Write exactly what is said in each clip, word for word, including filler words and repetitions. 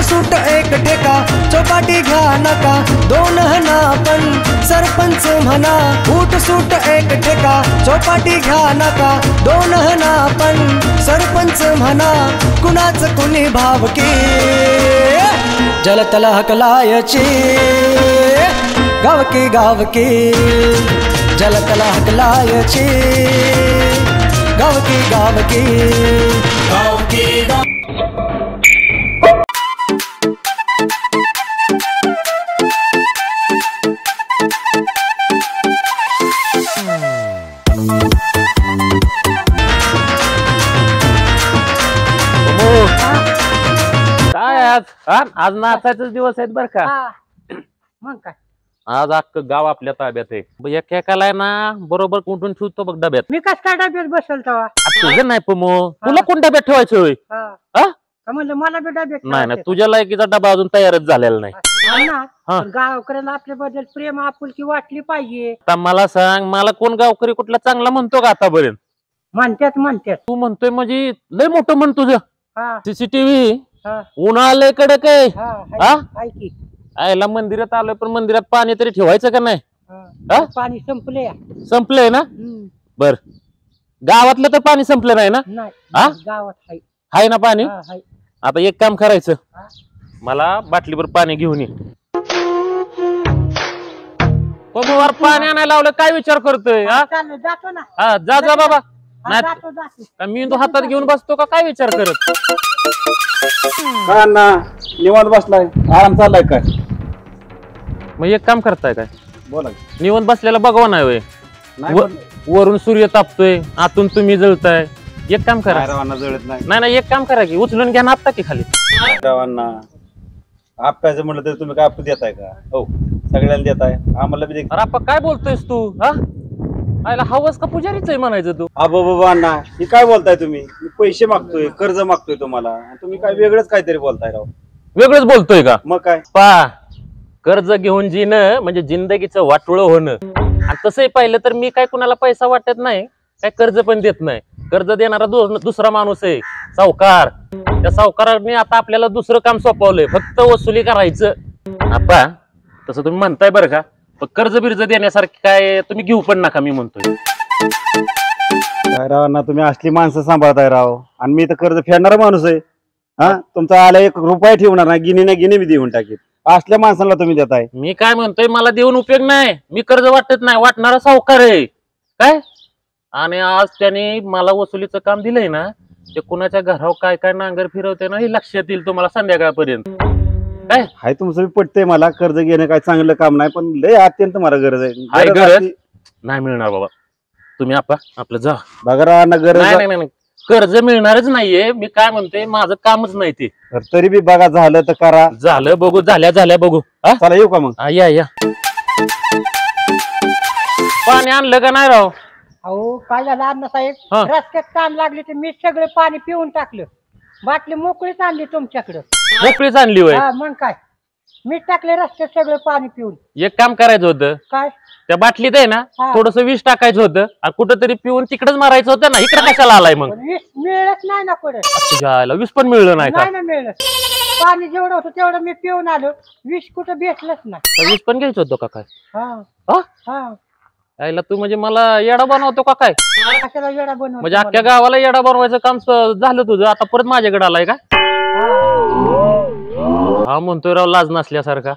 सूट एक टेका चौपाटी घ्या नका दोन हना पण सरपंच म्हणा फूट सूट एक टेका चौपाटी घ्या नका दोन हना पण सरपंच म्हणा कुणाच कुणी भावकी जलतल हकलायची गावकी गावकी जलतल हकलायची गावकी गावकी गावकी गाव आज नाचायचा दिवस आहेत बर का मग काय आज अख्खं गाव आपल्या ताब्यात आहे एकेकाला ना बरोबर कुठून ठेवतो बघ डब्यात मी कस काय डब्यात बसल तेव्हा तुझं नाही पमो तुला कोण डब्यात ठेवायचं होय म्हणलं मला बी डब्यात नाही नाही तुझ्या लायकीचा डबा अजून तयारच झालेला नाही गावकऱ्याला आपल्याबद्दल प्रेम आपुलकी वाटली पाहिजे आता मला सांग मला कोण गावकरी कुठला चांगला म्हणतो का आतापर्यंत म्हणतात म्हणतात तू म्हणतोय म्हणजे लय मोठं म्हण तुझं सीसीटीव्ही उन्हाळ्याला कडक आहे आयला मंदिरात आलोय पण मंदिरात पाणी तरी ठेवायचं का नाही पाणी संपले संपलंय ना बर गावातलं तर पाणी संपलं नाही ना गावात आहे ना पाणी आता एक काम करायचं मला बाटलीभर पाणी घेऊन ये पमोवर पाणी आणायला लावलं काय विचार करतोय जातो ना हा जा जा बाबा नाही मी तो हातात घेऊन बसतो का काय विचार करत काय ना निवांत बसलाय आराम चाललाय काय मग एक काम करताय काय बोला निवांत बसलेला बघवा नाही होय वरून सूर्य तापतोय आतून तुम्ही जळताय एक काम करा जळत नाही नाही नाही एक काम करा की उचलून घ्या ना आता की खाली रावांना आप्याचं म्हणलं तर तुम्ही काय आप देताय का हो सगळ्यांना देताय आम्हाला बी अरे आपण काय बोलतोयस तू हा आयला हवस का पुजारीच आहे म्हणायचं तू आबा बाबा अण्णा हे काय बोलताय तुम्ही मी पैसे मागतोय कर्ज मागतोय तुम्हाला तुम्ही काय वेगळंच काहीतरी बोलताय राव वेगळंच बोलतोय का मग काय पा कर्ज घेऊन जीणं म्हणजे जिंदगीचं वाटोळं होणं आणि तसंही पाहिलं तर मी काय कुणाला पैसा वाटत नाही काय कर्ज पण देत नाही कर्ज देणारा दुसरा माणूस आहे सावकार त्या सावकाराने आता आपल्याला दुसरं काम सोपवलंय फक्त वसुली करायचं आपा तसं तुम्ही म्हणताय बरं का पण कर्ज बिर्ज देण्यासारखी काय तुम्ही घेऊ पण नका मी म्हणतोय काय राव ना तुम्ही असली माणसं सांभाळताय राव आणि मी तर कर्ज फेडणारा माणूस आहे हा तुमचा आला एक रुपया ठेवणार नाही गिनी ना गिनी मी देऊन टाकेल असल्या माणसाला तुम्ही देताय मी काय म्हणतोय मला देऊन उपयोग नाही मी कर्ज वाटत नाही वाटणारा सावकार आहे काय आणि आज त्याने मला वसुलीचं काम दिलंय ना ते कुणाच्या घरावर काय काय नांगर फिरवते ना हे लक्षात येईल तुम्हाला संध्याकाळपर्यंत काय हाय तुमचं पटतंय मला कर्ज घेणं काय चांगलं काम नाही पण लय अत्यंत मला गरज आहे गरज नाही मिळणार बाबा तुम्ही आपा आपलं जा बघा राव ना गरज नाही नाही कर्ज मिळणारच नाहीये मी काय म्हणतोय माझं कामच नाही ते तरी बी बघा झालं तर करा झालं बघू झाल्या झाल्या बघू चला येऊ का मग या या पाणी आणलं का नाही राव अहो काय झालं अण्णा साहेब रस्त्यात काम लागले तर मी सगळं पाणी पिऊन टाकलं बाटली मोकळीच आणली तुमच्याकडं मोकळीच आणली होय मग काय मीठ टाकले रस्त्यात सगळं पाणी पिऊन एक काम करायचं होतं काय त्या बाटलीत आहे ना थोडस विष टाकायचं होतं आणि कुठंतरी पिऊन तिकडेच मारायचं होतं ना इकडे कशाला आलाय मग विष मिळत नाही ना कुठे घ्यायला विष पण मिळलं नाही का नाही मिळलं पाणी जेवढं होतं तेवढं मी पिऊन आलो विष कुठं भेटलंच नाही विष पण घ्यायचं होतं का काय हा हा यायला तू म्हणजे मला येडा बनवतो का काय कशाला येडा बनवतो म्हणजे अख्ख्या गावाला येडा बनवायचं काम झालं तुझं आता परत माझ्याकडे आलाय का हा म्हणतोय राव लाज नसल्यासारखा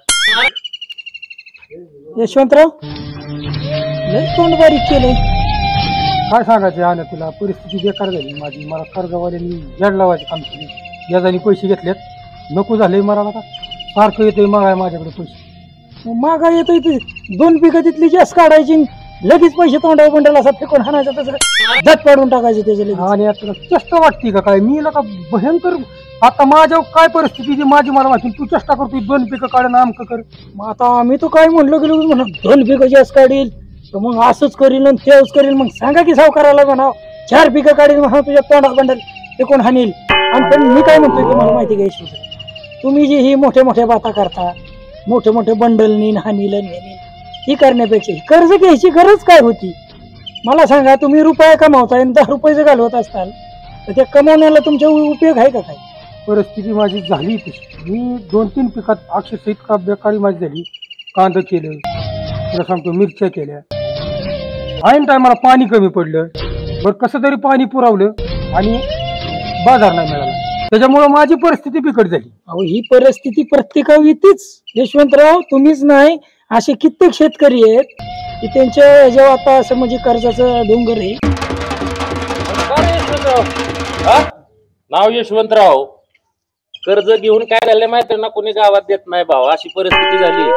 यशवंतराव लय तोंड बारीक केलंय काय सांगायचं आलं तुला परिस्थिती बेकार झाली माझी मला कर्जवाल्यांनी जड लावायचं काम केली याजाने पैसे घेतलेत नको झाले मला आता सारखं येतंय मागाय माझ्याकडे पैसे मागा येत दोन पिकं तिथली जास्त काढायची लगेच पैसे तोंडावर बंडल असा फेकून हाणायचं तसं झट पाडून टाकायचे त्याचे आणि आता चेष्टा वाटते का काय मी का भयंकर आता माझ्या काय परिस्थिती माझी मला माहिती तू चेष्टा करतोय दोन पिकं काढ ना आमकं कर मग आता आम्ही तो काय म्हणलो गेलो म्हणून दोन पिकं जास्त काढील तर मग असंच करील आणि तेच करील मग सांगा की सावकाराला म्हणा चार पिकं काढील म्हणा तुझ्या तोंडात बंडल फेकून हाणील आणि पण मी काय म्हणतोय तुम्हाला माहिती घ्यायची तुम्ही जी ही मोठ्या मोठ्या बाता करता मोठे मोठे बंडल नीन हानील नेनील ही करण्यापेक्षा कर्ज घ्यायची गरज काय होती मला सांगा तुम्ही रुपया कमावताय आणि दहा रुपये जर घालवत असताल तर त्या कमावण्याला तुमचा उपयोग आहे का काय परिस्थिती माझी झाली तशी. मी दोन तीन पिकात अक्षरशः इतका बेकारी माझी झाली. कांदा केलं, तुला सांगतो मिरच्या केल्या, ऐन टायमाला पाणी कमी पडलं, बरं कसं तरी पाणी पुरवलं आणि बाजार नाही मिळाला. त्याच्यामुळं माझी परिस्थिती बिकट झाली. अहो ही परिस्थिती प्रत्येकावर येतेच यशवंतराव, तुम्हीच नाही असे कित्येक शेतकरी आहेत की त्यांच्या ह्याच्यावर आता असं म्हणजे कर्जाचं डोंगर आहे. नाव यशवंतराव, कर्ज घेऊन काय झालं माहिती ना, कोणी गावात देत नाही भाव, अशी परिस्थिती झाली.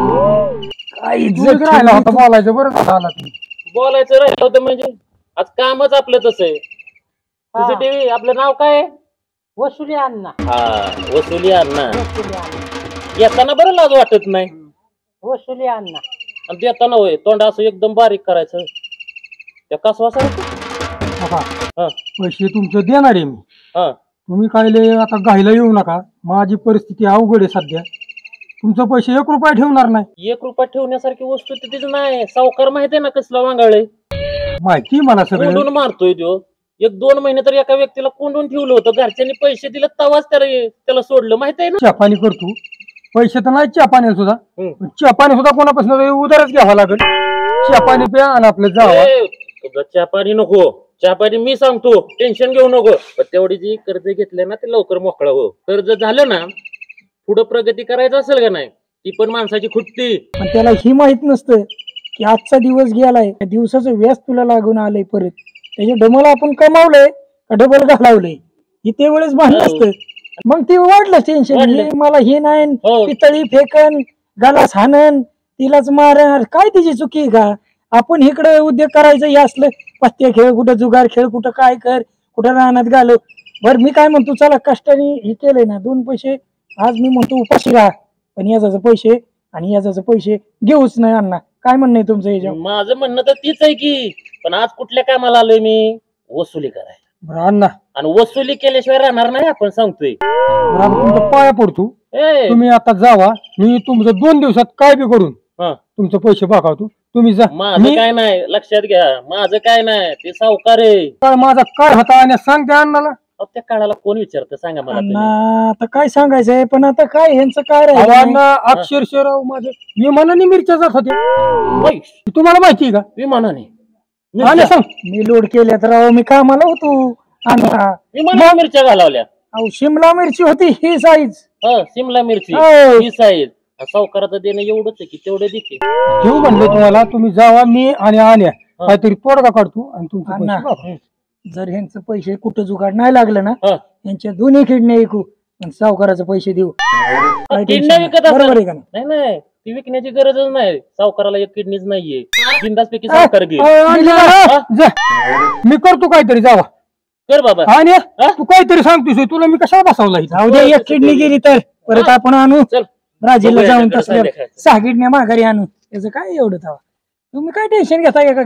काय तू इज्जत एक राहिला होता बोलायचं, बरं झालं आला तुम्ही. बोलायचं राहिलं होतं म्हणजे आज कामच आपलं तसं आहे. सीसीटीव्ही आपलं नाव काय आहे? वसुली अण्णा. हा वसुली अण्णा. वसुली अण्णा. येताना बरं लाज वाटत नाही वसुली अण्णा. आणि देताना होय तोंड असं एकदम बारीक करायचं. त्या कसवासारखं. आता हा पैसे तुमचं देणार आहे मी. हा तुम्ही काय लय आता घाईला येऊ नका. माझी परिस्थिती अवघड आहे सध्या. तुमचं पैसे एक रुपया ठेवणार नाही. एक रुपया ठेवण्यासारखी वस्तू तिथेच नाही. सावकार माहिती आहे ना कसला वांगाळे, माहिती मला सगळं. कोंडून मारतोय तो. एक दोन महिने तर एका व्यक्तीला कोंडून ठेवलं होतं. घरच्यांनी पैसे दिले तवाच त्याला त्याला सोडलं, माहित आहे ना. चहा पाणी करतो, पैसे तर नाही चहा पाण्याला सुद्धा. हम्म. चहा पाणी सुद्धा कोणापासून उधारच घ्यावा लागेल. चहा पाणी प्या आणि आपलं जावा. ए, तुझं चहा पाणी नको, चहा पाणी मी सांगतो, टेन्शन घेऊ नको. पण तेवढी जी कर्ज घेतले ना ते लवकर मोकळं हो. कर्ज झालं ना पुढे प्रगती करायचं असेल का नाही, ती पण माणसाची खुटती. पण त्याला ही माहित नसतं की आजचा दिवस गेलाय, त्या दिवसाचं व्याज तुला लागून आलंय परत. त्याच्या डबल आपण कमावलंय का डबल घालावलंय ही ते वेळेस भान नसतं. मग ते वाढलं टेन्शन. वाढलं. हे मला हे नाही, हो. पितळी फेकन, गालास हाणन, तिलाच मारन, काय तिची चुकी आहे का? आपण इकडे उद्योग करायचं हे असलं पत्ते खेळ, कुठं जुगार खेळ, कुठं काय कर, कुठं रानात घालव. बरं मी काय म्हणतो, चला कष्टाने हे केलंय ना दोन पैसे, आज मी म्हणतो उपाशी राहा, पण याचा पैसे आणि याचा पैसे घेऊच नाही. अण्णा काय म्हणणं आहे तुमचं याच्यावर? माझं म्हणणं तर तीच आहे की, पण आज कुठल्या कामाला आलोय मी? वसुली करायला. बरं अण्णा, आणि वसुली केल्याशिवाय राहणार नाही आपण सांगतोय. बरं आता तुमच्या पाया पडतो. ए, तुम्ही आता जावा. मी तुमचं दोन दिवसात काय बी करून हा. तुमचे पैसे पाठवतो. तुम्ही जा. माझं मी काय नाही, लक्षात घ्या, माझं काय नाही, ते सावकार आहे. काय माझा काय होता आणि सांगते अण्णाला. अहो, त्या काळाला कोण विचारतं सांगा मला तुम्ही. अण्णा आता काय सांगायचंय, पण आता काय ह्यांचं काय अहो राहिलं? अण्णा, अक्षरशः राव माझं विमानाने मिरच्या जात होत्या. होय, तुम्हाला माहिती आहे का? विमानाने आणि सांग. मी लोड केल्या तर राव मी कामाला होतो. अण्णा विमानाने मिरच्या घालवल्या. अहो शिमला मिरची होती ही साईज. हा सिमला मिरची हो. ही साईज. सावकाराचं देणं एवढंच आहे की तेवढे देखील घेऊ म्हणले तुम्हाला. तुम्ही जावा. मी आणि आण्या काहीतरी तोडगा काढतो आणि तुमचे अण्णा, पैसे पाठवा. जर ह्यांचं पैसे कुठं जुगाड नाही लागलं ना, हा. यांच्या दोन्ही किडण्या ऐकू पण सावकाराचे पैसे देऊ. काय किडनी tension विकत नाही. बरोबर असेल. आहे का नाही? नाही नाही ती विकण्याची गरजच नाही. सावकाराला एक किडनीच नाहीये. बिंदास पैकी सावकार घे. अ, अण्णा, जा. मी करतो काहीतरी. जावा. कर बाबा. आणि हा? तू काहीतरी सांगतोस तुला मी कशाला बसवला इथं? जाऊ दे, एक किडनी गेली तर परत आपण आणू. चल ब्राझीलला बघूया जाऊन याच्याकडे तसल्या संध्याकाळचं. सहा किडण्या माघारी आणू. त्याचं काय एवढं तवा? तुम्ही काय टेन्शन घेता एका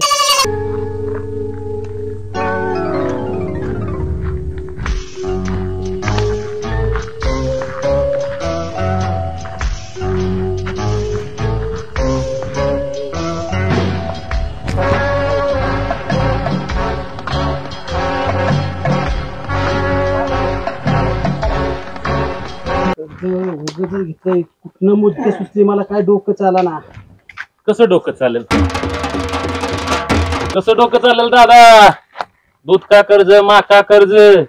किडनीचं? कुठनं मुद्दे सुचले मला काय डोकं चाला ना. कसं डोकं चालेल? कसं डोकं चालेल दादा? दूध का कर्ज, माका कर्ज,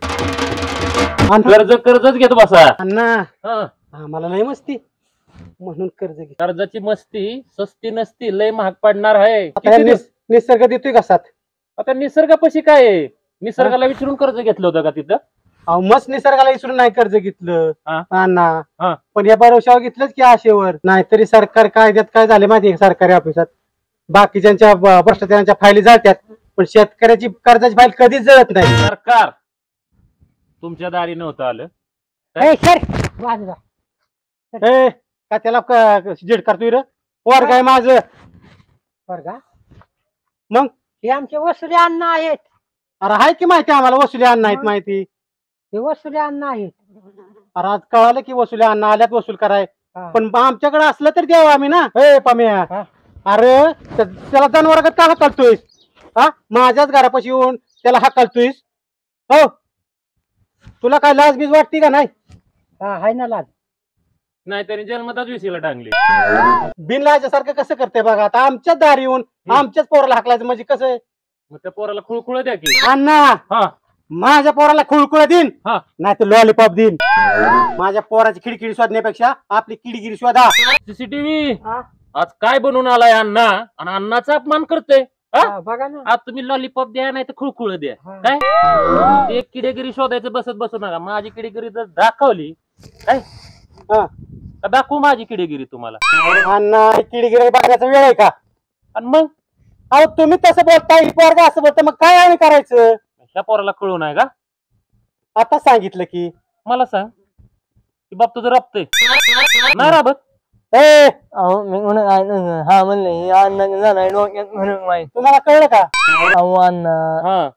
कर्ज कर्जच घेत बसा. अण्णा हा. आम्हाला नाही मस्ती म्हणून कर्ज घे. कर्जाची मस्ती सस्ती नसती, लय महाग पडणार आहे. आता या निस- निसर्ग देतोय का साथ? आता निसर्गापाशी काय आहे? निसर्गाला विचारून कर्ज घेतलं होतं का तिथं? अहो मस्त निसर्गाला विसरून नाही कर्ज घेतलं हा. अण्णा. हा. पण या भरोशावर घेतलंच की आशेवर. नाहीतरी सरकार कायद्यात काय झाले माहितीये का? सरकारी ऑफिसात बाकीच्या ब- भ्रष्टाचारांच्या फायली जळत्यात, पण शेतकऱ्याची कर्जाची फाईल कधीच जळत नाही. सरकार तुमच्या दारी नव्हतं आलं. ए, सर, बाजूला. ए, का त्याला क- जिड करतोय रे? पोर काय माझं? बरं का? मग? हे आमचे वसुली अण्णा आहेत. अरे हाय की माहिती आम्हाला वसुली अण्णा आहेत माहिती. हे वसुली अण्णा आहेत. अरे आज कळालं की वसुली अण्णा आल्यात वसूल कराय. हा. पण आमच्याकडे असलं तर द्यावं आम्ही ना. ए पाम्या, हा. अरे त्या- त्याला जनावरात का हाकालतोयस? हा, माझ्याच घरापाशी येऊन त्याला हाकालतोयस? हो तुला काय लाज बीज वाटते का नाही? हा हाय ना लाज. नाही तरी जन्मताच विसीला टांगली. बिनलाजासारखं कसं करते बघा आता आमच्याच दारी येऊन आमच्याच पोराला हाकलायचं म्हणजे कसं आहे? मग त्या पोराला खुळखुळ द्या की. अण्णा हा माझ्या पोराला खुळखुळ देईन हा नाही तर लॉलीपॉप देईन. माझ्या पोराची खिडकिडी शोधण्यापेक्षा आपली किडगिरी शोधा. सीसीटीव्ही हा? आज काय बनवून आलाय अण्णा आणि अण्णाचा अपमान करतोय. हा, बघा ना. आज तुम्ही लॉलीपॉप द्या नाही तर खुळखुळ द्या. हा. काय एक किडेगिरी शोधायचं बसत बसू नका. माझी किडेगिरी जर दाखवली काय हा. का दाखवू माझी किडेगिरी तुम्हाला. अण्णा किडगिरी बघण्याचा वेळ आहे का? आणि मग अहो तुम्ही तसं बोलताय पोरगा असं बोलतं मग काय आम्ही करायचं? ह्या पोराला कळू नाही का? आता सांगितलं की मला सांग की बाप तुझं राबतंय नाही राबत. ए अहो मी म्हणून हा म्हणले हे अण्णा नाही डोक्यात म्हणून माहिती. तुम्हाला कळलं का? अहो अण्णा हा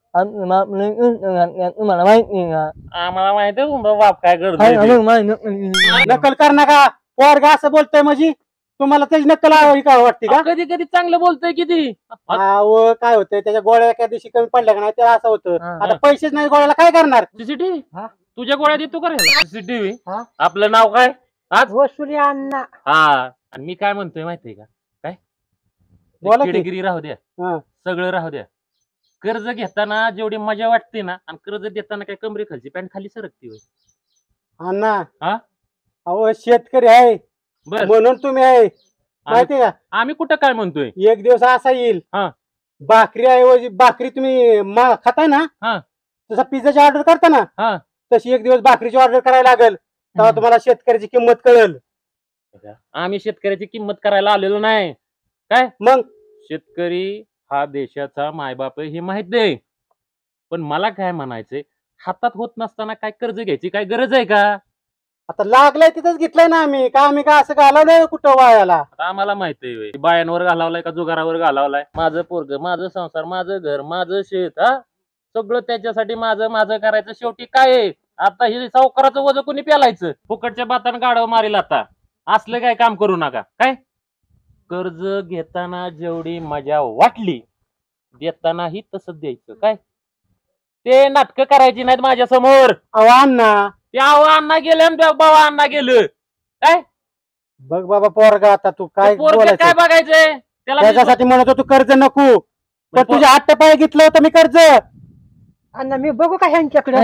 तुम्हाला माहिती का? आम्हाला माहिती आहे तुमचा बाप काय करतो. नकल कर नका. पोरगा असं बोलतोय म्हणजे तुम्हाला त्याची नक्कल आवडी का वाटते का? कधी कधी चांगलं बोलतोय किती. अहो काय होतंय त्याच्या गोळ्या एका दिवशी कमी पडल्या का नाही त्याला असं होतं. हा. आता पैसेच नाही गोळ्याला काय करणार? सीसीटीव्ही हा? तुझ्या गोळ्या देतो का सीसीटीव्ही. हा? आपलं नाव काय आज. वसुली अण्णा. हा आणि मी काय म्हणतोय माहितीये का काय बोला की. किडेगिरी राहू द्या हा. सगळं राहू द्या. कर्ज घेताना जेवढी मजा वाटते ना आणि कर्ज देताना काय कमरे खालची पॅन्ट खाली सरकती होय. अण्णा हा? अहो शेतकरी आहे बर म्हणून तुम्ही आहे माहितीये का? आम्ही कुठं काय म्हणतोय. एक दिवस असा येईल हा. भाकरी ऐवजी भाकरी तुम्ही मा- खाताय ना हा. तसा पिझ्झाची ऑर्डर करता ना हा तशी एक दिवस भाकरीची ऑर्डर करायला लागेल तेव्हा तुम्हाला शेतकऱ्याची किंमत कळेल. आम्ही शेतकऱ्याची किंमत करायला आलेलो नाही. काय मग शेतकरी हा देशाचा मायबाप आहे हे माहित नाही. पण मला काय म्हणायचंय हातात होत नसताना काय कर्ज घ्यायची काय गरज आहे का? आता लागलंय तिथंच घेतलंय ना आम्ही का आम्ही का असं घालवलंय कुठं वायाला? आता आम्हाला माहिती आहे बायांवर घालावलाय का जुगारावर घालावलाय. माझं पोरग माझं संसार माझं घर माझं शेत हा सगळं त्याच्यासाठी माझं माझं करायचं. शेवटी काय आहे आता हे सावकाराचं वजन कोणी पेलायचं. फुकटच्या बातानं गाडव मारील. आता असलं काय काम करू नका. काय कर्ज घेताना जेवढी मजा वाटली देतानाही तसंच द्यायचं. काय ते नाटकं करायची नाहीत माझ्या समोर. अहो अण्णा ते अण्णा गेले आणि बाबा अण्णा गेलं. काय बघ बाबा पोरगा आता तू काय पोरगं बोलायचं काय बघायचंय त्याला. त्याच्यासाठी म्हणत होतो कर्ज नको पण तुझ्या आठ पाय घेतलं होतं मी कर्ज. अण्णा मी बघू का ह्यांच्याकडे.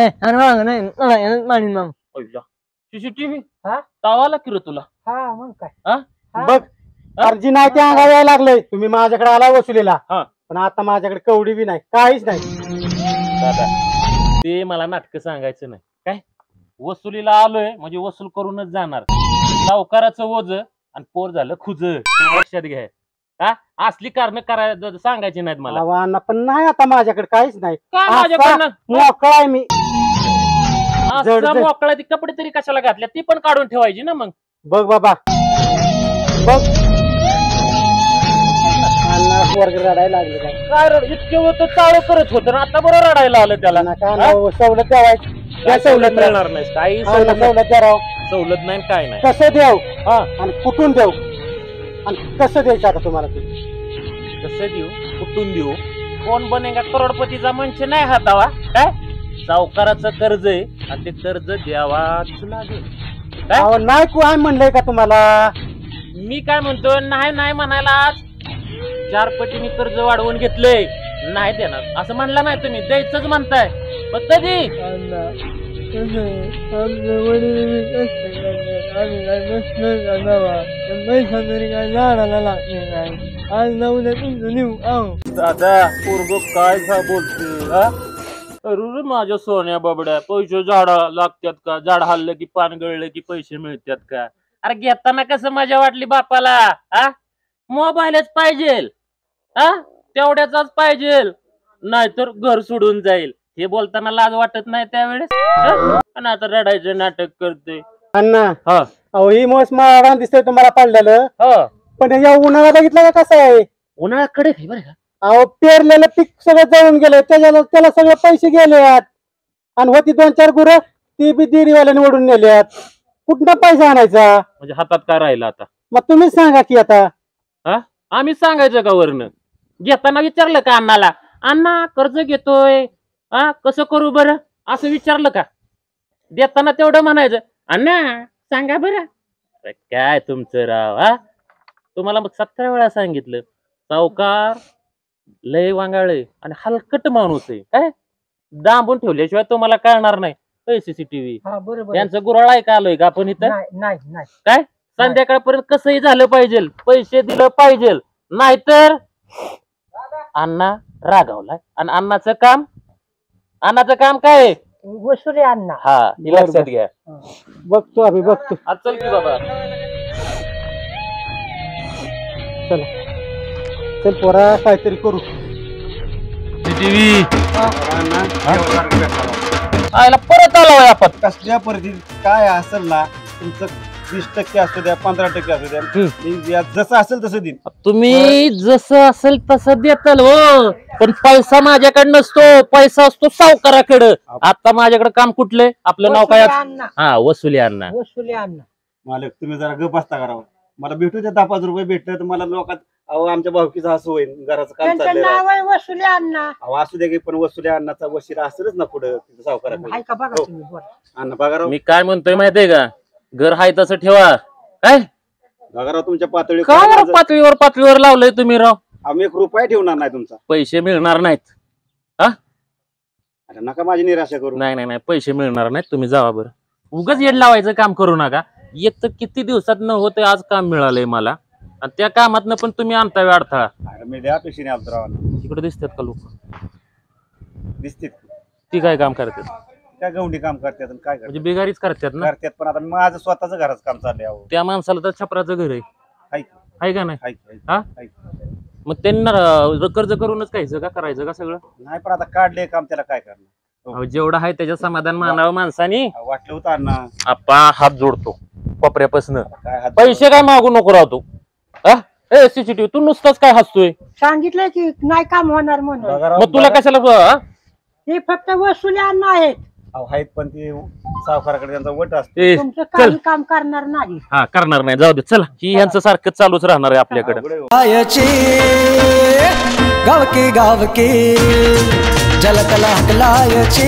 सीसीटीव्ही हा? तावाला किरो तुला. हा मग काय. हा? हा? बघ अर्जी नाही ते अंगावर यायला लागलंय. तुम्ही माझ्याकडे आला वसुलीला हा. पण आता माझ्याकडे कवडी बी नाही काहीच नाही. दादा ते मला नाटक सांगायचं नाही. काय वसुलीला आलोय म्हणजे वसूल करूनच जाणार. सावकाराचं ओझ आणि पोर झालं खुज. लक्षात घ्या. हा असली कारण करायला सांगायची नाहीत मला. अहो अण्णा पण नाही आता माझ्याकडे काहीच नाही. काय असा माझ्याकडनं मोकळा आहे मी. जड- असं जड. मोकळा ती कपडे तरी कशाला घातल्या ती पण काढून ठेवायची ना मग. बघ बाबा बघ अण्णा वर्ग रडायला लागले काय काय रड इतके होतं चालू करत होतं ना आता बरोबर रडायला आलं त्याला. नका हा? अण्णा, सवलत द्यावायची काय सवलत सवलत मिळणार नाही. काही अण्णा, सवलत नाही. सवलत द्या राव. सवलत नाही काय नाही. कसं देऊ हा आणि कुठून देऊ आणि कसं द्यायचं आता तुम्हाला ते? कसं देऊ कुठून देऊ. कोण बनेगा करोडपतीचा मंच नाही हातावा. काय सावकाराचं कर्ज आहे आणि ते कर्ज द्यावाच लागेल. काय अहो नाही को आम्ही म्हणलंय का तुम्हाला? मी काय म्हणतो नाही नाही म्हणायला आज चार पटीने कर्ज वाढवून घेतलंय. नाही देणार असं म्हणला नाही तुम्ही द्यायचंच म्हणताय. पण कधी दादा पोरग काय बोलतोय. अरे माझ्या सोन्या बाबड्या पैसे झाडा लागतात का. झाड हल्लं की पान गळलं की पैसे मिळतात का. अरे घेताना कसं मजा वाटली बापाला. हा मोबाईलच पाहिजे. हा तेवढ्याचाच पाहिजे नाहीतर घर सोडून जाईल. हे बोलताना लाज वाटत नाही त्यावेळेस. आणि आता रडायचं नाटक करते. अण्णा हा अहो ही मोस मारा दिसतंय तुम्हाला पडलेलं हा पण या उन्हाळा बघितलं का कसं आहे? उन्हाळ्याकडे बरं का. अहो पेरलेलं पीक सगळं जळून गेलं त्याच्याला त्याला सगळे पैसे गेलेत आणि होती दोन चार गुरं ती बी डेअरीवाल्याने ओढून नेल्यात. कुठं पैसा आणायचा? म्हणजे हातात काय राहिलं आता. मग तुम्हीच सांगा की आता. हा आम्ही सांगायचं का वरनं. घेताना विचारलं का अण्णाला अण्णा कर्ज घेतोय हा कसं करू बरं असं विचारलं का. देताना तेवढं म्हणायचं अण्णा सांगा बरं. अरे काय तुमचं राव हा, तुम्हाला मग सतरा वेळा सांगितलं सावकार लय वांगाळे आणि हलकट माणूस आहे, काय दाबून ठेवल्याशिवाय तुम्हाला कळणार नाही. सीसीटीव्ही हा बरोबर यांचं गुराळ आहे का आलोय का आपण इथं? नाही नाही नाही काय संध्याकाळपर्यंत कसंही झालं पाहिजे, पैसे दिलं पाहिजे, नाहीतर अण्णा रागावलाय. आणि अण्णाचं काम अण्णाचं काम काय आहे? वसुली अण्णा. हा हे लक्षात घ्या. बघतो आम्ही बघतो. आज चल की बाबा. चला चल पोरा काहीतरी करू. टीव्ही आयला परत आलो आपण. कसल्या परिस्थितीत काय असेल ना तुमचं वीस टक्के असू द्या पंधरा टक्के असू द्या मी व्याज जसं असेल तसं देईन. तुम्ही जसं असेल तसं देताल हो, पण पैसा माझ्याकडे नसतो, पैसा असतो सावकाराकडे. आता माझ्याकडे काम कुठले? आपलं नाव काय? वसुली अण्णा. हा वसुली अण्णा. वसुली अण्णा. मालक तुम्ही जरा गप बसता करावं. मला भेटू द्या दहा पाच रुपये भेटले तर मला लोकात अहो आमच्या भावकीचा हसू होईल. घराचं काम त्यांचं चाललंय नाव आहे वसुली अण्णा. अहो असू द्या की पण वसुली अन्नाचा वशिला असेलच ना पुढे सावकाराकडे. ऐका बघा तुम्ही बोला. अण्णा बघा मी काय म्हणतोय माहितीये का, घर हाय तसं ठेवा. काय बघा तुमच्या पातळी का बरं पातळीवर पातळीवर लावलंय तुम्ही राव? आम्ही एक रुपया ठेवणार नाही तुमचा. पैसे मिळणार नाहीत. हा अरे नका माझी निराशा करू. नाही नाही नाही पैसे मिळणार नाहीत. तुम्ही जावा बरं. उगाच येड लावायचं काम करू नका. एक तर किती दिवसात न होते आज काम मिळालंय मला, आणि त्या कामातनं पण तुम्ही आणताय अडथळा. अरे मी द्या पेशीने आलतो राव. तिकडे दिसतात का लोक? दिसतील ती काय काम करतात? काय गवंडी काम करतात आणि काय म्हणजे बिगारीच करतात ना. करतात पण आता माझं स्वतःच घराचं काम चाललंय. अहो त्या माणसाला तर छपराचं घर आहे, ऐक आहे का नाही? ऐक ऐक, हा ऐक. मग त्यांना कर्ज करूनच खायचं का, करायचं का सगळं? नाही पण आता काढले काम त्याला काय करणार. अहो, जेवढं आहे त्याच्या समाधान मानावं माणसानी. अहो, वाटलं होतं अण्णा आप्पा हात जोडतो कोपऱ्यापासून. काय हात पैसे काय मागू नको राहतो. ए सीसीटीव्ही तू नुसताच काय हसतोय? सांगितलंय की नाही काम होणार म्हणून. बघा राव, मग तुला बघा. कशाला हा? हे फक्त वसुली अण्णा आहेत. अहो आहेत पण ते सावकाराकडे त्यांचा वट असतो. ए, तुमचं चल. काही काम करणार नाही. हा करणार नाही, जाऊ दे. चला ही यांचं सारखं चालूच राहणार आहे आपल्याकडे. अवघड आहे हो. गायची गावकी गावकी जलतला हकलायची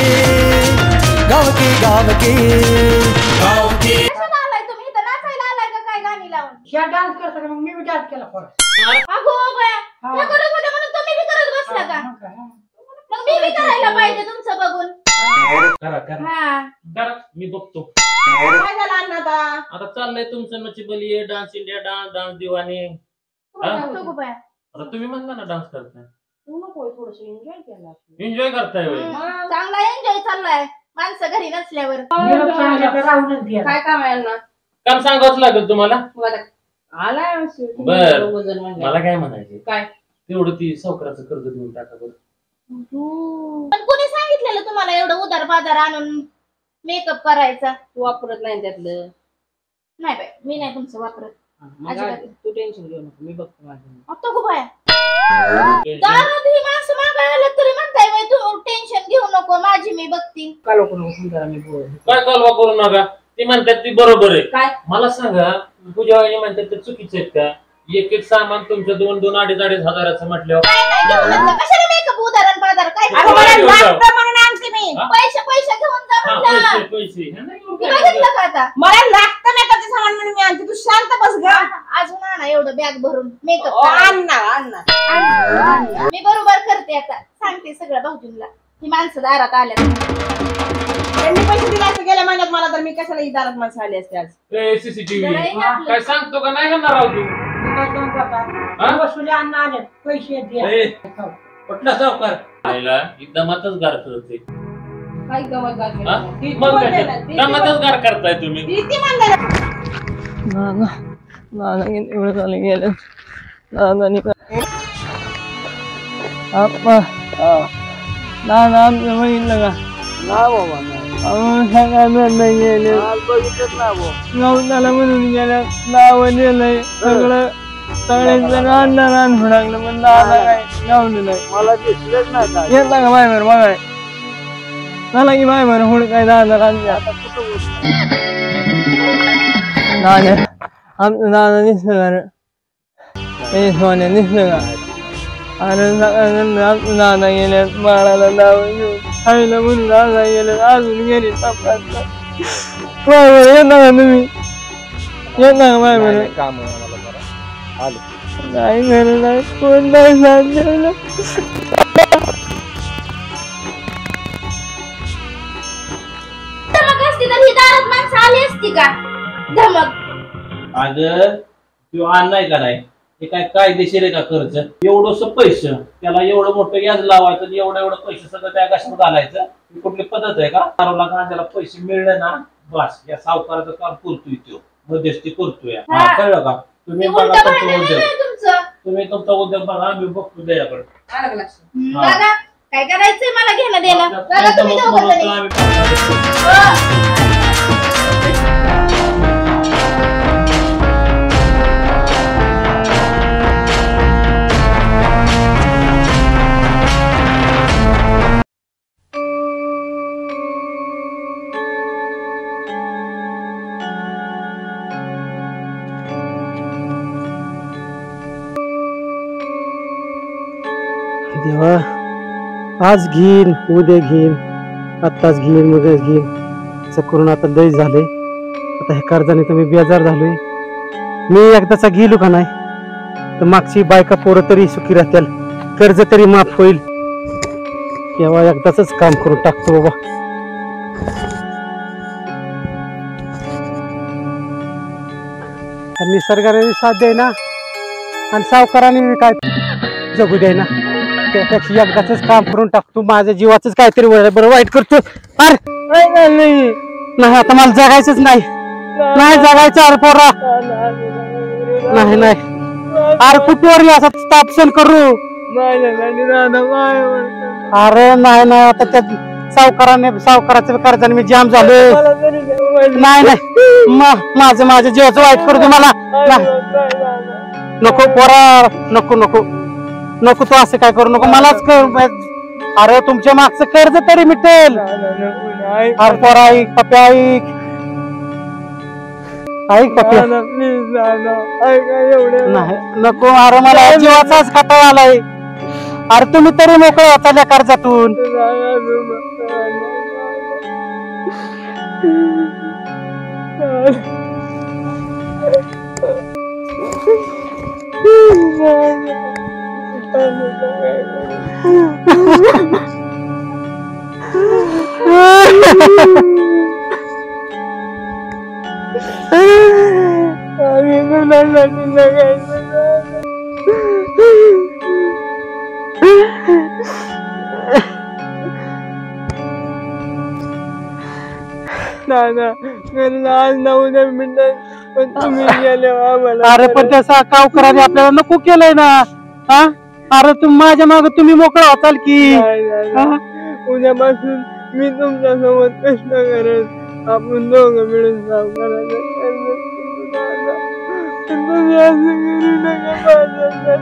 गावकी गावकी गावकी. कशाला आलाय तुम्ही इथं? नाचायला आलाय का काय गाणी लावून? ह्या डान्स करता का? मग मी डान्स केला परत. अगो बया, त्या करत होत्या म्हणून तुम्ही बी करत बसला का? मग मी बी करायला पाहिजे तुमचं बघून. करा करा हा करा, मी बघतो. काय झालं अण्णा आता? आता चाललंय तुमचं Nach Baliye dance India dance dance Deewane. नको बया. आता तुम्ही म्हणला ना डान्स करताय, नको थोडस एन्जॉय केला. एन्जॉय करताय होय. चांगला एन्जॉय चाललाय माणसं घरी नसल्यावर. निरोप सांगितलं तर राहूनच घ्या. काय काम आहे अण्णा? काम सांगावंच लागेल तुम्हाला. आलाय बर मला काय म्हणायचे, काय? तेवढं ती सावकाराचं कर्ज देऊन टाका बरं. पण कोणी सांगितलेलं तुम्हाला एवढं उधार बाजार आणून मेकअप करायचा? वापरत नाही त्यातलं. नाही बाई मी नाही तुमचं वापरत. अजिबात. तू टेन्शन घेऊ नको, मी बघतो माझं. आता खूप आहे. दारात ही माणसं मागायला आलं तरी म्हणताय बाई तू टेन्शन घेऊ नको, माझी मी बघती. काय लोक नको समजा मी बोल. काय कालवा करू नका. ती म्हणतात ती बरोबर आहे. काय? मला सांगा पूजा वाहिनी म्हणतात ते चुकीचे आहेत का? एक एक सामान तुमच्या दोन दोन अडीच अडीच हजाराचं म्हटल्यावर काय नाही घेऊन जायचं. कशाला मेकअप उदाहरण बाजार काय? अरे मला लागतं म्हणून आणते मी. हा? पैसे पैसे घेऊन जा हा, म्हणलं. पैसे पैसे हे नाही घेऊन मी काय बघितलं का आता? मला लागतं मेकअपचं सामान म्हणून मी आणते. तू शांत बस ग. अजून आणा एवढं बॅग भरून मेकअप. अण्णा अण्णा मी बरोबर करते आता. सांगते सगळं भाऊजींना. ही माणसं दारात आल्यात. त्यांनी पैसे दिले असते गेल्या महिन्यात मला, तर मी कशाला इदारात माणसं आली असते आज. सीसीटीव्ही काय सांगतो का नाही करणार आहोत तू? काय काम करता? वसुली अण्णा आले पैसे द्या. ए, कुठला सावकार आईला एकदमातच गार करते. काय गवत गाजलं. हा? ती मग बोलते काय ना, ते? ती- दमातच गार करताय तुम्ही. ती ती म्हणलं नाना नाना एवढं झालं गेलं नानानी आप्पा नाना आमचं बघितलं का? अहो सगळ्या नाही गेले नवताला म्हणून गेल्या नाव दिलंय सगळं सगळ्यांचं रान रान फुडाकलं पण नाना काय गावलं नाही. मला दिसलंच नाही. येता का बाय बरं बघाय झाला की बाय बरं हुड काय दादा रान नाना आमचं नाना दिसलं का रे? सोन्या दिसलं का? अरे नाना गेले बाळाला नाव आईला म्हणून नाना गेले अजून गेली येणार तुम्ही येणार माय म्हणे काम आलो नाही म्हणे नाही कोण नाही सांगितलं धमक असती तर ही दारात माणसं आली असती का धमक अगं तू आणलाय का नाही हे काय कायदेशीर आहे का कर्ज एवढंस पैसे त्याला एवढं मोठं व्याज लावायचं एवढं एवढं पैसे सगळं त्या कशात घालायचं ही कुठली पद्धत आहे का दारूला गांजाला पैसे मिळले ना बस या सावकाराचं काम करतोय तो मध्यस्थी करतोय कळलं का तुम्ही बघा तुमचा उद्योग तुम्ही तुमचा उद्योग बघा आम्ही बघतो त्याच्याकडे बघा काय करायचंय मला घेणं देणं बघा तुम्ही दोघं जणी. देवा आज घेईन उद्या घेईन आत्ताच घेईन मगच घेईन असं करून आता लय झाले आता हे कर्जाने तर मी बेजार झालोय मी एकदाचा गेलो का नाही तर मागची बायका पोरं तरी सुखी राहतील कर्ज तरी माफ होईल तेव्हा एकदाच काम करून टाकतो बाबा निसर्गाने साथ द्याय ना आणि सावकाराने काय जगू द्याय ना त्यापेक्षा एकदाच काम करून टाकतो माझ्या जीवाच काहीतरी बरं वाईट करतो अरे नाही आता मला जगायचंच नाही नाही जगायचं अरे पोरा नाही नाही अरे कुठवर असं तापसन करू अरे नाही नाही आता त्या सावकाराने सावकाराच्या कर्जाने मी जाम झालो नाही नाही माझं माझ्या जीवाचं वाईट करू दे मला नको पोरा नको नको नको तू असं काय करू नको मलाच अरे तुमच्या मागचं कर्ज तरी मिटेल अरे पोरा ऐक पप्या ऐक ऐक पप्या नाही नको अरे मला जीवाचाच खता आलाय अरे तुम्ही तरी मोकळे होता त्या कर्जातून अरे पण त्याचा सावकाराने आपल्याला नको केलंय ना हा अरे तुम माझ्या माग तुम्ही मोकळा होताल की उद्यापासून मी तुमच्या सोबत कष्ट करत आपण दोघं मिळून सावकाराने तुम्ही असं करू नका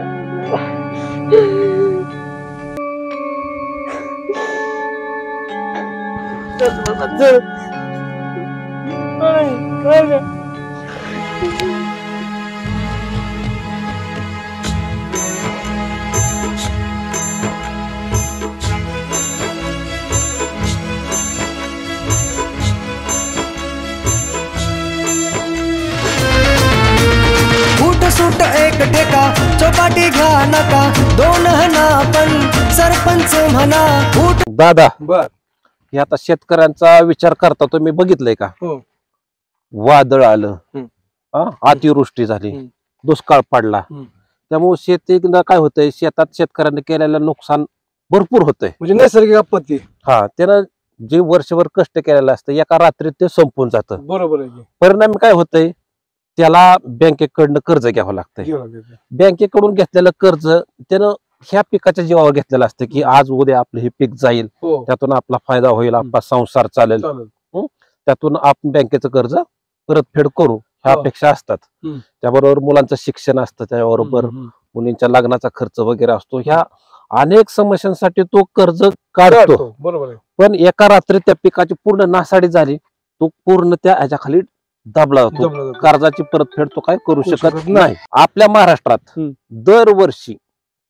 सूट एक टेका चौपाटी घ्या नका दोन हना पण सरपंच म्हणा उठ दादा बर हे आता शेतकऱ्यांचा विचार करता तुम्ही बघितलंय का वादळ आलं अतिवृष्टी झाली दुष्काळ पडला त्यामुळे शेतीला काय होतंय शेतात शेतकऱ्यांनी केलेलं नुकसान भरपूर होतंय म्हणजे नैसर्गिक आपत्ती हा त्यानं जे वर्षभर कष्ट केलेलं असतं एका रात्रीत ते संपून जातं बरोबर आहे परिणामी काय होतंय त्याला बँकेकडनं कर्ज घ्यावं लागतंय बँकेकडून घेतलेलं कर्ज त्यानं ह्या पिकाच्या जीवावर घेतलेलं असतं की आज उद्या आपलं हे पीक जाईल त्यातून आपला फायदा होईल आपला संसार चालेल त्यातून आपण बँकेचं कर्ज परतफेड करू ह्या अपेक्षा असतात त्याबरोबर मुलांचं शिक्षण असतं त्याबरोबर मुलींच्या लग्नाचा खर्च वगैरे असतो ह्या अनेक समस्यांसाठी तो कर्ज काढतो बरोबर पण एका रात्री त्या पिकाची पूर्ण नासाडी झाली तो पूर्ण त्या ह्याच्याखाली दाबला जातो कर्जाची परतफेड तो काय करू शकत नाही आपल्या महाराष्ट्रात दरवर्षी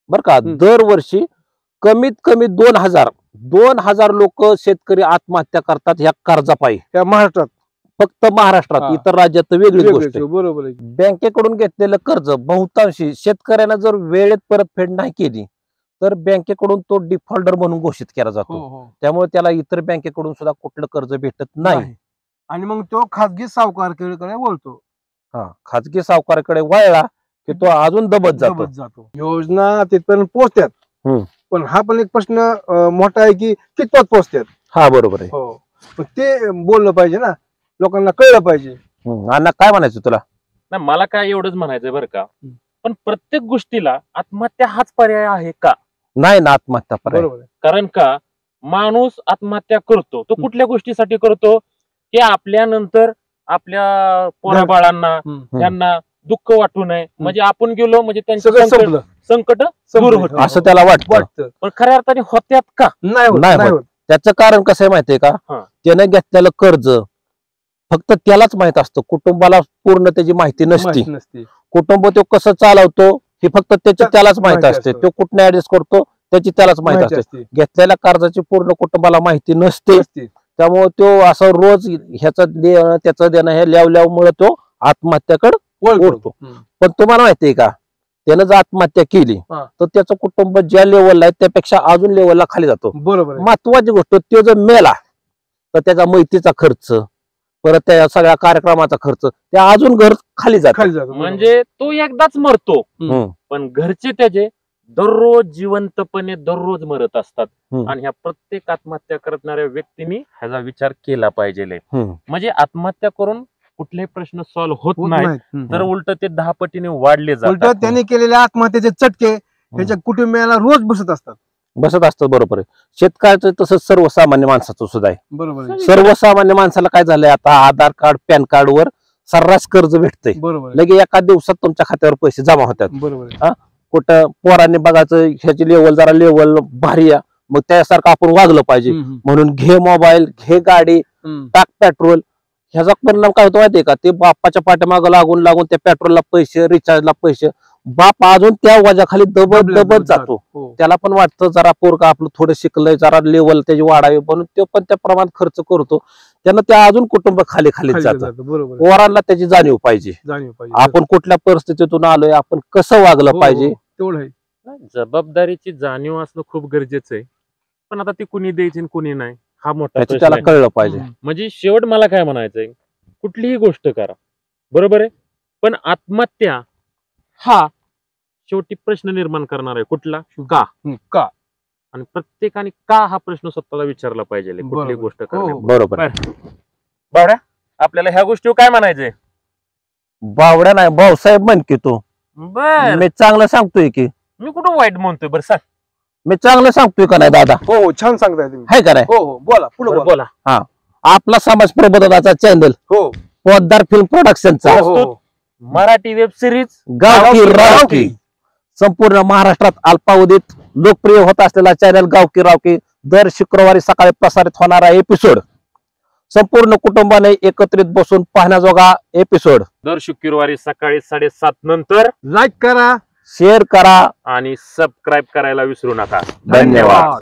बर का, दरवर्षी कमीत कमी दोन हजार दोन हजार लोक शेतकरी आत्महत्या करतात ह्या कर्जापायी. या महाराष्ट्रात फक्त महाराष्ट्रात, हा. इतर राज्यात तर वेगळीच वेगळंच गोष्ट आहे, आहे. बरोबर आहे. बँकेकडून घेतलेलं कर्ज बहुतांशी शेतकऱ्यांना जर वेळेत परतफेड नाही केली तर बँकेकडून तो डिफॉल्टर म्हणून घोषित केला हो जातो. हो त्यामुळे त्याला इतर बँकेकडून सुद्धा कुठलं कर्ज भेटत नाही. नाही. आणि मग तो खाजगी सावकारकडे वळतो. हा, खाजगी सावकाराकडे वळला की तो अजून दबत जातो. दबत जातो. योजना तिथपर्यंत पोहोचतात. हम्म. पण हा पण एक प्रश्न अं, मोठा आहे की कितपत पोहोचतात. हा बरोबर आहे. हो, पण ते बोललं पाहिजे ना, लोकांना कळलं पाहिजे. हम्म. अण्णा काय म्हणायचं तुला? नाही मला काय एवढंच म्हणायचंय बरं का, पण प्रत्येक गोष्टीला आत्महत्या हाच पर्याय आहे का? नाही ना, आत्महत्या पर्याय. बरोबर आहे. कारण का माणूस आत्महत्या करतो तो कुठल्या गोष्टीसाठी करतो की आपल्यानंतर आपल्या पोराबाळांना त्यांना दुःख वाटू नये, म्हणजे आपण गेलो म्हणजे त्यांचं सगळं संकट संपलं. संकट दूर होत असं त्याला वाटतं. वाटतं. पण खऱ्या अर्थाने होत्यात का? नाही होत, नाही नाही होत. होत. त्याचं कारण कसं आहे माहितीये का, हा. त्यानं घेतलेलं कर्ज फक्त त्यालाच माहित असतं, कुटुंबाला पूर्ण त्याची माहिती नसती. माहिती नसते. कुटुंब तो कसं चालवतो हे फक्त त्याची त्या- त्यालाच माहित माहिती असते. असतं. तो कुठने ऍडजस्ट करतो त्याची त्यालाच माहित माहिती असते. असते. घेतलेल्या कर्जाची पूर्ण कुटुंबाला माहिती नसते. नसते. त्यामुळे तो असं रोज ह्याचं देणं त्याचं देणं हे ल्याव ल्यावमुळे तो आत्महत्याकडे वळतो. ओढतो. हम्म. पण तुम्हाला माहितीये का, त्यानं जर आत्महत्या केली हा. तर त्याचं कुटुंब ज्या लेवलला आहे त्यापेक्षा अजून लेवलला खाली जातो. बरोबर आहे. महत्वाची गोष्ट, तो जर मेला तर त्याचा मैतीचा खर्च, परत त्या सगळ्या कार्यक्रमाचा खर्च, त्या अजून घर खाली जात. खाली जातो. बरोबर. म्हणजे तो एकदाच मरतो हम्म. पण घरचे त्याचे दररोज जिवंतपणे दररोज मरत असतात. हम्म. आणि ह्या प्रत्येक आत्महत्या करणाऱ्या व्यक्तीने ह्याचा विचार केला पाहिजे. हम्म. म्हणजे आत्महत्या करून कुठलेही प्रश्न सॉल्व्ह होत होत नाही, नाहीत. हम्म. तर उलट ते दहा पटीने वाढले उलट जातात. त्यांनी केलेल्या आत्महत्येचे चटके त्याच्या कुटुंबियाला रोज बसत असतात. बसत असतात. बरोबर आहे. शेतकऱ्याचं तसंच सर्वसामान्य माणसाचं सुद्धा आहे. बरोबर आहे. सर्वसामान्य माणसाला काय झालंय, आता आधार कार्ड पॅन कार्ड वर सर्रास कर्ज भेटतंय. बरोबर आहे. लगे एका दिवसात तुमच्या खात्यावर पैसे जमा होतात. बरोबर आहे. कुठं पोरांनी बघायचं ह्याची लेवल जरा लेवल भारी आहे, मग त्यासारखं आपण वागलं पाहिजे हम्म, हम्म. म्हणून घे मोबाईल, घे गाडी, हम्म. टाक पेट्रोल. ह्याचा परिणाम काय होतो माहितीये का, ते बापाच्या पाठीमागं लागून लागून त्या पेट्रोलला पैसे, रिचार्जला पैसे, बाप अजून त्या वजाखाली दबत दबल्या दबत जातो. हो. त्याला पण वाटतं जरा पोरगा आपलं थोडं शिकलंय, जरा लेवल त्याची वाढावी म्हणून तो पण त्या प्रमाणात खर्च करतो. त्यानं त्या अजून कुटुंब खाली खाली खाली जातं. जातं. बरोबर आहे. पोरांना त्याची जाणीव पाहिजे, जाणीव पाहिजे. आपण कुठल्या परिस्थितीतून आलोय, आपण कसं वागलं हो, पाहिजे. हो. तेवढं आहे. जबाबदारीची जाणीव असणं खूप गरजेचं आहे, पण आता ती कुणी द्यायची आणि कुणी नाही हा मोठा त्याची प्रश्न त्याला आहे. कळलं पाहिजे. म्हणजे शेवट मला काय म्हणायचंय, कुठलीही गोष्ट करा बरोबर आहे, पण आत्महत्या हा शेवटी प्रश्न निर्माण करणार आहे. कुठला? का? हम्म. का? आणि प्रत्येकाने का हा प्रश्न स्वतःला विचारला पाहिजे कुठली बरोबर. गोष्ट हो, करण्या हो. बरोबर. बावड्या आपल्याला ह्या गोष्टीवर काय म्हणायचंय? बावड्या नाही, भाऊसाहेब म्हण की तू. बर मी चांगलं सांगतोय की, मी कुठं वाईट म्हणतोय? बरं सांग. मी चांगलं सांगतोय का नाही दादा? हो हो, छान सांगताय तुम्ही. हाय का नाही? हो हो, बोला पुढे बरं, बोला. बोला. आपला समाज प्रबोधनाचा चॅनल हो पोद्दार फिल्म प्रोडक्शनचा हो, हो. मराठी वेब सिरीज गावकी रावकी संपूर्ण महाराष्ट्रात अल्पावधीत लोकप्रिय होत असलेला चॅनल गावकी रावकी दर शुक्रवारी सकाळी प्रसारित होणारा एपिसोड संपूर्ण कुटुंबाने एकत्रित बसून पाहण्याजोगा एपिसोड दर शुक्रवारी सकाळी साडेसात नंतर लाईक करा, शेअर करा आणि सबस्क्राईब करायला विसरू नका. धन्यवाद.